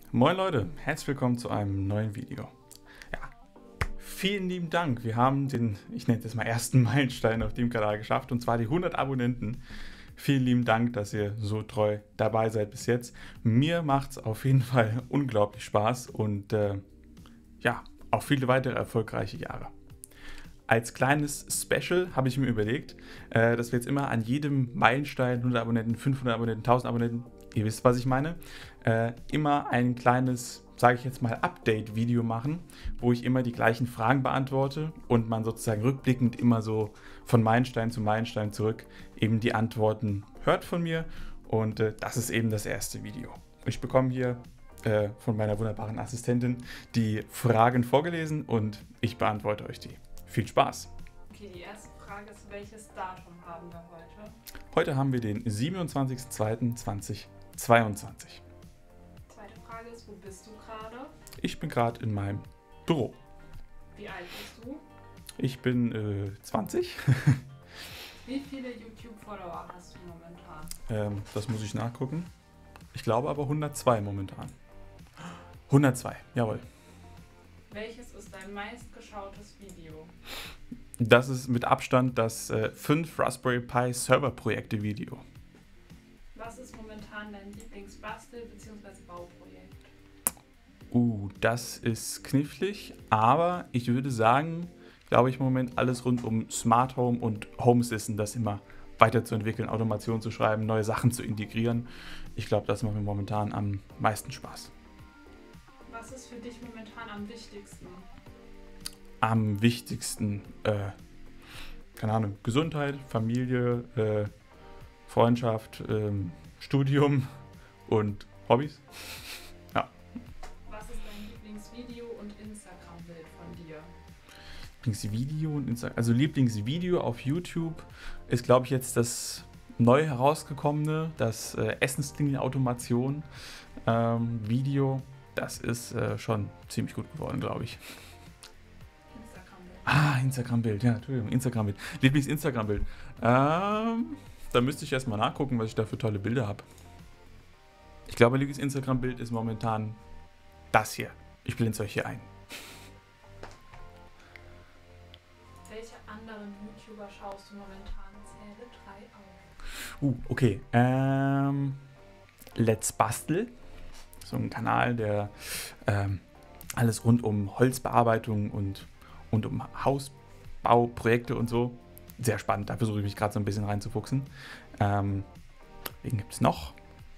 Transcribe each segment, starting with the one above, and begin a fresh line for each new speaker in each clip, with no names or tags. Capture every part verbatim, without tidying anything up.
Moin Leute, herzlich willkommen zu einem neuen Video. Ja, vielen lieben Dank. Wir haben den, ich nenne es mal ersten Meilenstein auf dem Kanal geschafft, und zwar die hundert Abonnenten. Vielen lieben Dank, dass ihr so treu dabei seid bis jetzt. Mir macht es auf jeden Fall unglaublich Spaß und äh, ja, auch viele weitere erfolgreiche Jahre. Als kleines Special habe ich mir überlegt, äh, dass wir jetzt immer an jedem Meilenstein, hundert Abonnenten, fünfhundert Abonnenten, tausend Abonnenten, ihr wisst, was ich meine, äh, immer ein kleines, sage ich jetzt mal, Update-Video machen, wo ich immer die gleichen Fragen beantworte und man sozusagen rückblickend immer so von Meilenstein zu Meilenstein zurück eben die Antworten hört von mir, und äh, das ist eben das erste Video. Ich bekomme hier äh, von meiner wunderbaren Assistentin die Fragen vorgelesen und ich beantworte euch die. Viel Spaß!
Okay, die erste Frage ist, welches Datum haben wir heute?
Heute haben wir den siebenundzwanzigsten zweiten zweitausendzweiundzwanzig.
Zweite Frage ist, wo bist du gerade?
Ich bin gerade in meinem Büro.
Wie alt bist du?
Ich bin äh, zwanzig.
Wie viele YouTube-Follower hast du momentan?
ähm, das muss ich nachgucken. Ich glaube aber hundertzwei momentan. hundertzwei, jawohl.
Welches ist dein meistgeschautes Video?
Das ist mit Abstand das äh, fünf Raspberry Pi Server-Projekte Video.
Was ist momentan dein Lieblingsbastel- bzw. Bauprojekt?
Uh, das ist knifflig, aber ich würde sagen, glaube ich im Moment alles rund um Smart Home und Home Assistant, das immer weiterzuentwickeln, Automation zu schreiben, neue Sachen zu integrieren. Ich glaube, das macht mir momentan am meisten Spaß.
Was ist für dich momentan am wichtigsten?
Am wichtigsten, äh, keine Ahnung, Gesundheit, Familie, äh, Freundschaft, ähm, Studium und Hobbys. Ja.
Was ist dein Lieblingsvideo und Instagram-Bild von dir?
Lieblingsvideo und Instagram, also Lieblingsvideo auf YouTube ist, glaube ich, jetzt das neu herausgekommene, das äh, Essenslinien-Automation ähm, Video. Das ist äh, schon ziemlich gut geworden, glaube ich.
Instagram-Bild.
Ah, Instagram-Bild, ja, Entschuldigung, Instagram-Bild. Lieblings-Instagram-Bild. Ähm, da müsste ich erstmal nachgucken, was ich da für tolle Bilder habe. Ich glaube, Lieblings-Instagram-Bild ist momentan das hier. Ich blende es euch hier ein.
Welche anderen YouTuber schaust du momentan? Zähle drei auf.
Uh, okay. Ähm, Let's Bastel. So ein Kanal, der ähm, alles rund um Holzbearbeitung und, und um Hausbauprojekte und so. Sehr spannend, da versuche ich mich gerade so ein bisschen reinzufuchsen. Ähm, wen gibt es noch?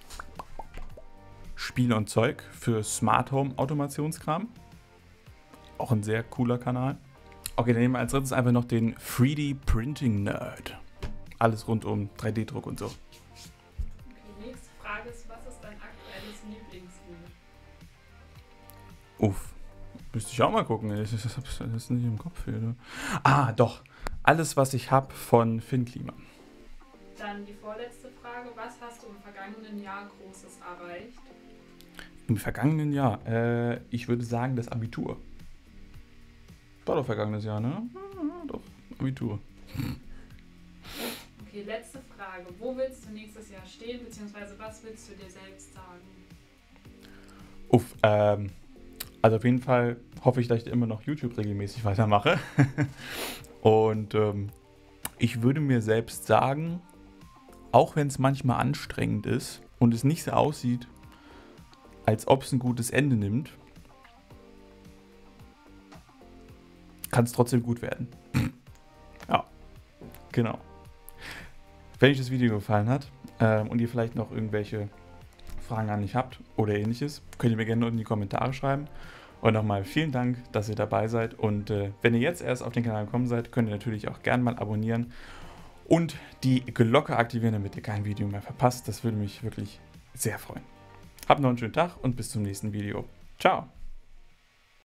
Spiele und Zeug für Smart Home Automationskram. Auch ein sehr cooler Kanal. Okay, dann nehmen wir als drittes einfach noch den drei D Printing Nerd. Alles rund um drei D Druck und so.
Die nächste Frage ist, was ist dein aktuelles Lieblingslied?
Uff, müsste ich auch mal gucken. Das ist, das ist nicht im Kopf hier. Ne? Ah, doch. Alles, was ich habe von Finn Klima.
Dann die vorletzte Frage, was hast du im vergangenen Jahr Großes erreicht?
Im vergangenen Jahr, äh, ich würde sagen, das Abitur. War doch vergangenes Jahr, ne? Ja, doch, Abitur.
Okay, letzte Frage. Wo willst du nächstes Jahr stehen, beziehungsweise was willst du dir selbst sagen?
Uff, ähm, also auf jeden Fall hoffe ich, dass ich immer noch YouTube regelmäßig weitermache. Und ähm, ich würde mir selbst sagen, auch wenn es manchmal anstrengend ist und es nicht so aussieht, als ob es ein gutes Ende nimmt, kann es trotzdem gut werden. Ja, genau. Wenn euch das Video gefallen hat ähm, und ihr vielleicht noch irgendwelche Fragen an mich habt oder ähnliches, könnt ihr mir gerne unten in die Kommentare schreiben. Und nochmal vielen Dank, dass ihr dabei seid. Und äh, wenn ihr jetzt erst auf den Kanal gekommen seid, könnt ihr natürlich auch gerne mal abonnieren und die Glocke aktivieren, damit ihr kein Video mehr verpasst. Das würde mich wirklich sehr freuen. Habt noch einen schönen Tag und bis zum nächsten Video. Ciao!